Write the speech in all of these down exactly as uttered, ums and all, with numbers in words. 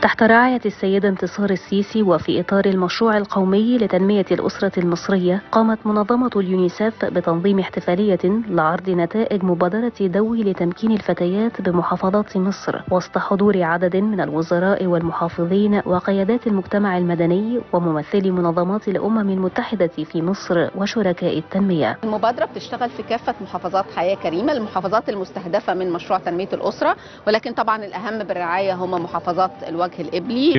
تحت رعاية السيدة انتصار السيسي وفي إطار المشروع القومي لتنمية الأسرة المصرية، قامت منظمة اليونيسف بتنظيم احتفالية لعرض نتائج مبادرة دوي لتمكين الفتيات بمحافظات مصر، وسط حضور عدد من الوزراء والمحافظين وقيادات المجتمع المدني وممثلي منظمات الأمم المتحدة في مصر وشركاء التنمية. المبادرة بتشتغل في كافة محافظات حياة كريمة، المحافظات المستهدفة من مشروع تنمية الأسرة، ولكن طبعا الأهم بالرعاية هم محافظات الوجه الإبلي.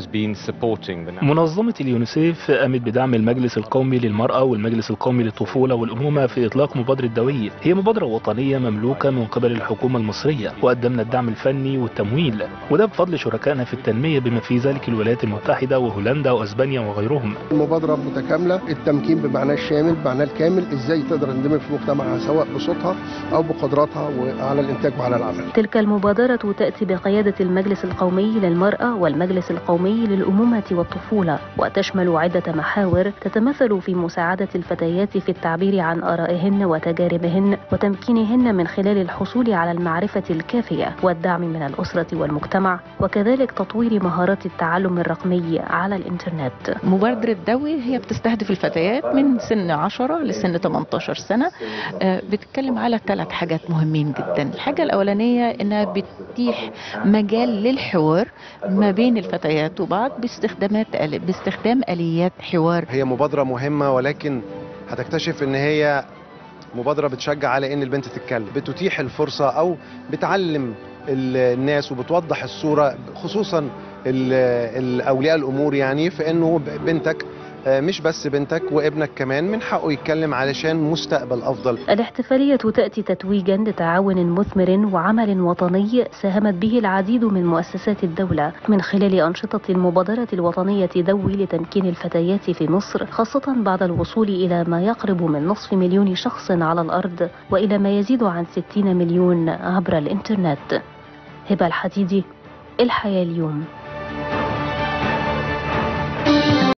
منظمة اليونيسيف قامت بدعم المجلس القومي للمرأة والمجلس القومي للطفولة والأمومة في إطلاق مبادرة دوي. هي مبادرة وطنية مملوكة من قبل الحكومة المصرية، وقدمنا الدعم الفني والتمويل، وده بفضل شركائنا في التنمية بما في ذلك الولايات المتحدة وهولندا وأسبانيا وغيرهم. المبادرة متكاملة، التمكين بمعناه الشامل بمعناه الكامل، ازاي تقدر تندمج في مجتمعها سواء بصوتها أو بقدراتها وعلى الإنتاج وعلى العمل. تلك المبادرة تأتي بقيادة المجلس القومي للمرأة والمجلس القومي للأمومة والطفولة، وتشمل عدة محاور تتمثل في مساعدة الفتيات في التعبير عن آرائهن وتجاربهن وتمكينهن من خلال الحصول على المعرفة الكافية والدعم من الأسرة والمجتمع، وكذلك تطوير مهارات التعلم الرقمي على الإنترنت. مبادرة دوي هي بتستهدف الفتيات من سن عشرة لسن ثمانية عشر سنة. بتتكلم على ثلاث حاجات مهمين جدا. الحاجة الأولانية إنها بتتيح مجال للحوار ما بين الفتيات وبعض باستخدامات باستخدام آليات حوار. هي مبادرة مهمة، ولكن هتكتشف ان هي مبادرة بتشجع على ان البنت تتكلم، بتتيح الفرصة او بتعلم الناس وبتوضح الصورة، خصوصا اولياء الامور، يعني في انه بنتك مش بس بنتك وابنك كمان من حقه يتكلم علشان مستقبل أفضل. الاحتفالية تأتي تتويجا لتعاون مثمر وعمل وطني ساهمت به العديد من مؤسسات الدولة من خلال أنشطة المبادرة الوطنية دوي لتمكين الفتيات في مصر، خاصة بعد الوصول إلى ما يقرب من نصف مليون شخص على الأرض وإلى ما يزيد عن ستين مليون عبر الإنترنت. هبة الحديدي، الحياة اليوم.